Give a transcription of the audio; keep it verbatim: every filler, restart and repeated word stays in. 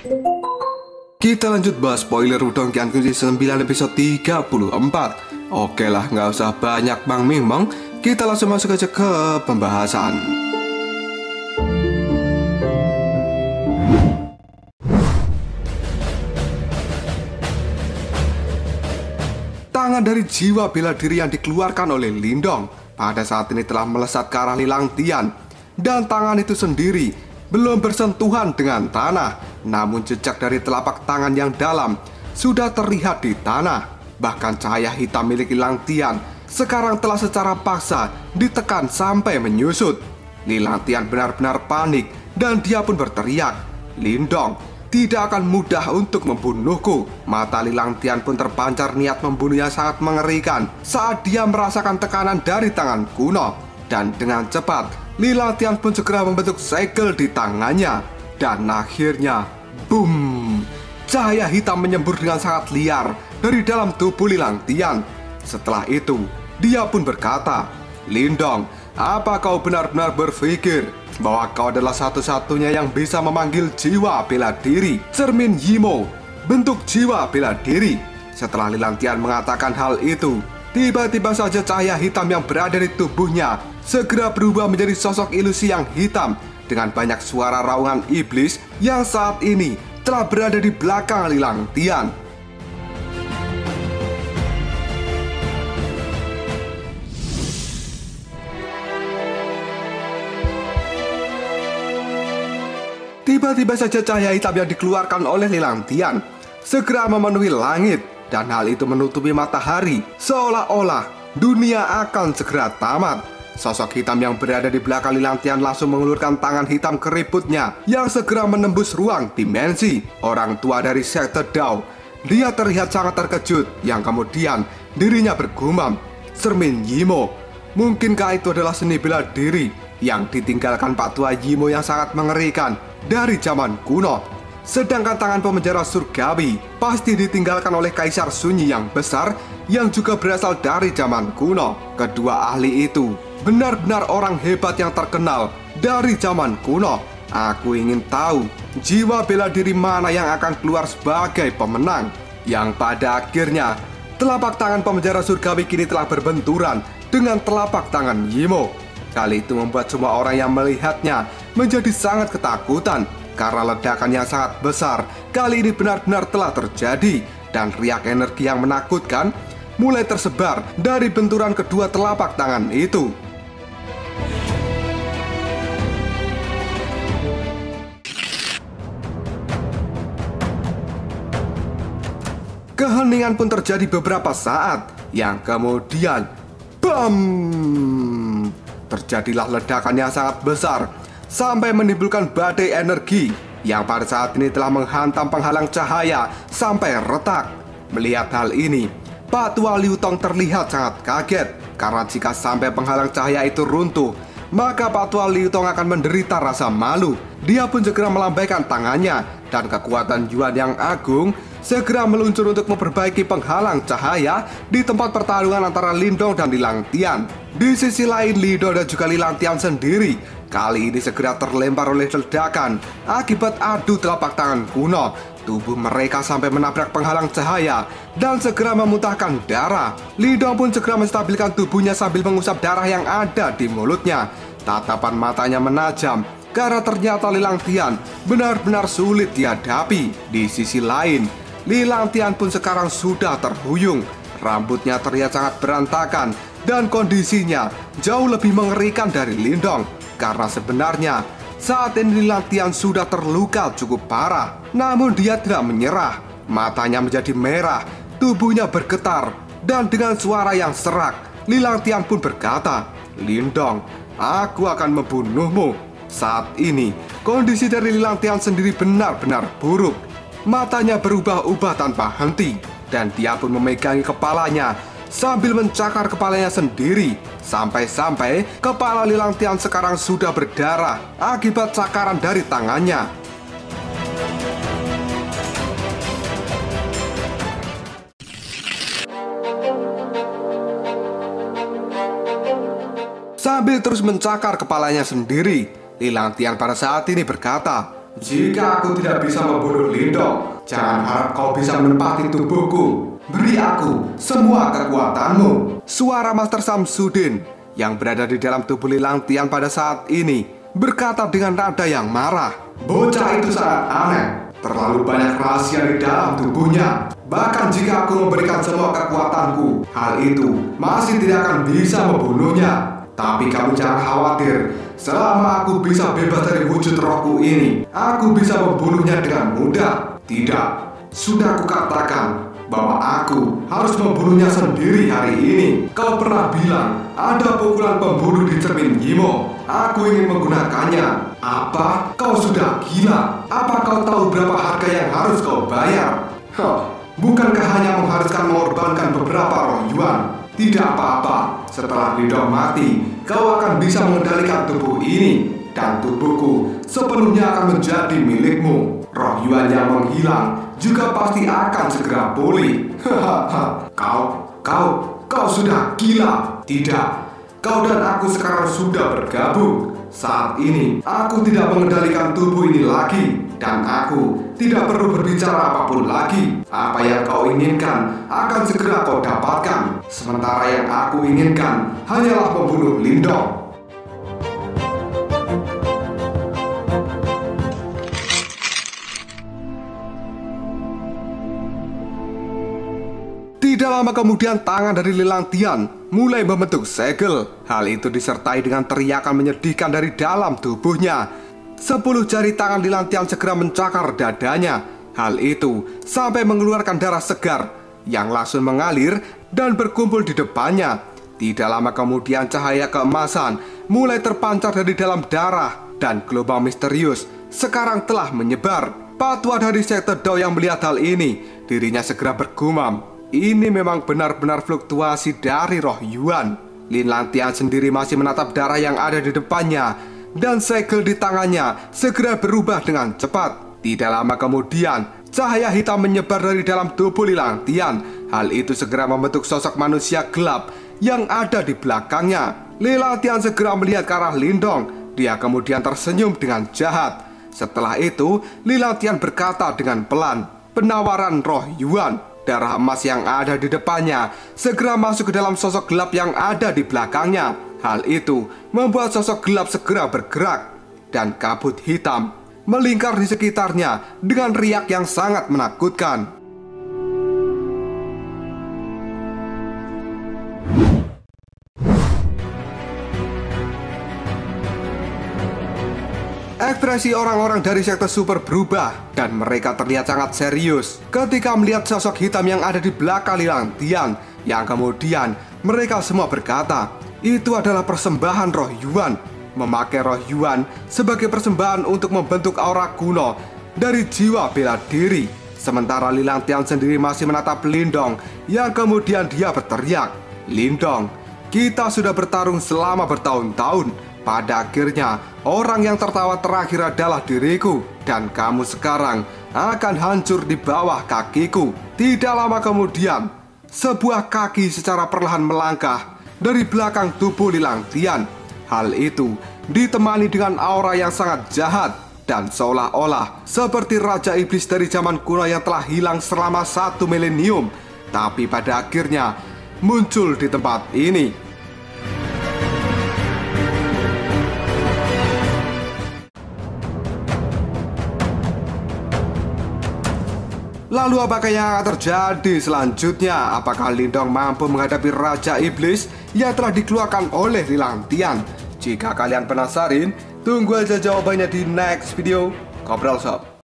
Kita lanjut bahas spoiler Udon Kyanku season sembilan episode tiga puluh empat. Oke lah, nggak usah banyak bang mimong, kita langsung masuk aja ke pembahasan. Tangan dari jiwa bela diri yang dikeluarkan oleh Lindong pada saat ini telah melesat ke arah Lilang Tian. Dan tangan itu sendiri belum bersentuhan dengan tanah, namun jejak dari telapak tangan yang dalam sudah terlihat di tanah. Bahkan cahaya hitam milik Lilang Tian sekarang telah secara paksa ditekan sampai menyusut. Lilang Tian benar-benar panik dan dia pun berteriak, "Lindong, tidak akan mudah untuk membunuhku." Mata Lilang Tian pun terpancar niat membunuh yang sangat mengerikan saat dia merasakan tekanan dari tangan kuno. Dan dengan cepat Lilang Tian pun segera membentuk segel di tangannya. Dan akhirnya, boom! Cahaya hitam menyembur dengan sangat liar dari dalam tubuh Lilang Tian. Setelah itu, dia pun berkata, "Lindong, apa kau benar-benar berpikir bahwa kau adalah satu-satunya yang bisa memanggil jiwa bela diri? Cermin Yimo, bentuk jiwa bela diri." Setelah Lilang Tian mengatakan hal itu, tiba-tiba saja cahaya hitam yang berada di tubuhnya segera berubah menjadi sosok ilusi yang hitam dengan banyak suara raungan iblis yang saat ini telah berada di belakang Lilang Tian. Tiba-tiba saja cahaya hitam yang dikeluarkan oleh Lilang Tian segera memenuhi langit, dan hal itu menutupi matahari seolah-olah dunia akan segera tamat. Sosok hitam yang berada di belakang Lilang Tian langsung mengulurkan tangan hitam keriputnya yang segera menembus ruang dimensi. Orang tua dari sekte Dao, dia terlihat sangat terkejut yang kemudian dirinya bergumam, "Cermin Yimo, mungkinkah itu adalah seni bela diri yang ditinggalkan Pak Tua Yimo yang sangat mengerikan dari zaman kuno? Sedangkan tangan pemenjara surgawi pasti ditinggalkan oleh Kaisar Sunyi yang besar yang juga berasal dari zaman kuno. Kedua ahli itu benar-benar orang hebat yang terkenal dari zaman kuno. Aku ingin tahu jiwa bela diri mana yang akan keluar sebagai pemenang." Yang pada akhirnya telapak tangan pemenjara surgawi kini telah berbenturan dengan telapak tangan Yimo. Kali itu membuat semua orang yang melihatnya menjadi sangat ketakutan karena ledakan yang sangat besar kali ini benar-benar telah terjadi, dan riak energi yang menakutkan mulai tersebar dari benturan kedua telapak tangan itu. Keheningan pun terjadi beberapa saat, yang kemudian BAM! Terjadilah ledakan yang sangat besar sampai menimbulkan badai energi yang pada saat ini telah menghantam penghalang cahaya sampai retak. Melihat hal ini, Pak Tua Liu Tong terlihat sangat kaget karena jika sampai penghalang cahaya itu runtuh, maka Pak Tua Liu Tong akan menderita rasa malu. Dia pun segera melambaikan tangannya dan kekuatan Yuan yang agung segera meluncur untuk memperbaiki penghalang cahaya di tempat pertarungan antara Lindong dan Lilang Tian. Di sisi lain, Lindong dan juga Lilang Tian sendiri kali ini segera terlempar oleh ledakan akibat adu telapak tangan kuno. Tubuh mereka sampai menabrak penghalang cahaya dan segera memuntahkan darah. Lindong pun segera menstabilkan tubuhnya sambil mengusap darah yang ada di mulutnya. Tatapan matanya menajam karena ternyata Lilang Tian benar-benar sulit dihadapi. Di sisi lain, Lilang Tian pun sekarang sudah terhuyung. Rambutnya terlihat sangat berantakan dan kondisinya jauh lebih mengerikan dari Lindong. Karena sebenarnya saat ini Lilang Tian sudah terluka cukup parah, namun dia tidak menyerah. Matanya menjadi merah, tubuhnya bergetar, dan dengan suara yang serak, Lilang Tian pun berkata, "Lindong, aku akan membunuhmu." Saat ini kondisi dari Lilang Tian sendiri benar-benar buruk. Matanya berubah-ubah tanpa henti, dan dia pun memegangi kepalanya sambil mencakar kepalanya sendiri. Sampai-sampai kepala Lilang Tian sekarang sudah berdarah akibat cakaran dari tangannya. Sambil terus mencakar kepalanya sendiri, Lilang Tian pada saat ini berkata, Jika aku tidak bisa membunuh Lindong, jangan harap kau bisa menempati tubuhku. Beri aku semua kekuatanmu. Suara Master Samsudin yang berada di dalam tubuh Lilang Tian pada saat ini berkata dengan nada yang marah. Bocah itu sangat aneh. Terlalu banyak rahasia di dalam tubuhnya. Bahkan jika aku memberikan semua kekuatanku, hal itu masih tidak akan bisa membunuhnya. Tapi kamu jangan khawatir. Selama aku bisa bebas dari wujud rohku ini, aku bisa membunuhnya dengan mudah. Tidak, sudah kukatakan bahwa aku harus membunuhnya sendiri hari ini. Kau pernah bilang ada pukulan pembunuh di cermin Yimo. Aku ingin menggunakannya. Apa? Kau sudah gila? Apa kau tahu berapa harga yang harus kau bayar? Huh, bukankah hanya mengharuskan mengorbankan beberapa roh Yuan? Tidak apa-apa, setelah Lindong mati, kau akan bisa mengendalikan tubuh ini. Dan tubuhku sepenuhnya akan menjadi milikmu. Roh Yuan yang menghilang juga pasti akan segera pulih. Hahaha. Kau, kau, kau sudah gila. Tidak, kau dan aku sekarang sudah bergabung. Saat ini, aku tidak mengendalikan tubuh ini lagi. Dan aku tidak perlu berbicara apapun lagi. Apa yang kau inginkan akan segera kau dapatkan. Sementara yang aku inginkan hanyalah membunuh Lindong. Tidak lama kemudian tangan dari Lilang Tian mulai membentuk segel. Hal itu disertai dengan teriakan menyedihkan dari dalam tubuhnya. Sepuluh jari tangan Lilang Tian segera mencakar dadanya. Hal itu sampai mengeluarkan darah segar yang langsung mengalir dan berkumpul di depannya. Tidak lama kemudian cahaya keemasan mulai terpancar dari dalam darah dan gelombang misterius sekarang telah menyebar. Patua dari sekte Dao yang melihat hal ini, dirinya segera bergumam. Ini memang benar-benar fluktuasi dari roh Yuan. Lilang Tian sendiri masih menatap darah yang ada di depannya, dan segel di tangannya segera berubah dengan cepat. Tidak lama kemudian, cahaya hitam menyebar dari dalam tubuh Lilang Tian. Hal itu segera membentuk sosok manusia gelap yang ada di belakangnya. Lilang Tian segera melihat ke arah Lindong. Dia kemudian tersenyum dengan jahat. Setelah itu, Lilang Tian berkata dengan pelan, "Penawaran roh Yuan." Darah emas yang ada di depannya segera masuk ke dalam sosok gelap yang ada di belakangnya. Hal itu membuat sosok gelap segera bergerak, dan kabut hitam melingkar di sekitarnya dengan riak yang sangat menakutkan. Ekspresi orang-orang dari sekte super berubah dan mereka terlihat sangat serius ketika melihat sosok hitam yang ada di belakang Lilang Tian. Yang kemudian mereka semua berkata, itu adalah persembahan roh Yuan. Memakai roh Yuan sebagai persembahan untuk membentuk aura kuno dari jiwa bela diri. Sementara Lilang Tian sendiri masih menatap Lindong yang kemudian dia berteriak, "Lindong, kita sudah bertarung selama bertahun-tahun. Pada akhirnya, orang yang tertawa terakhir adalah diriku. Dan kamu sekarang akan hancur di bawah kakiku." Tidak lama kemudian, sebuah kaki secara perlahan melangkah dari belakang tubuh Lilang Tian. Hal itu ditemani dengan aura yang sangat jahat dan seolah-olah seperti Raja Iblis dari zaman kuno yang telah hilang selama satu milenium, tapi pada akhirnya muncul di tempat ini. Lalu apakah yang akan terjadi selanjutnya? Apakah Lindong mampu menghadapi Raja Iblis yang telah dikeluarkan oleh Lilang Tian? Jika kalian penasaran, tunggu aja jawabannya di next video. Ngobrol sob.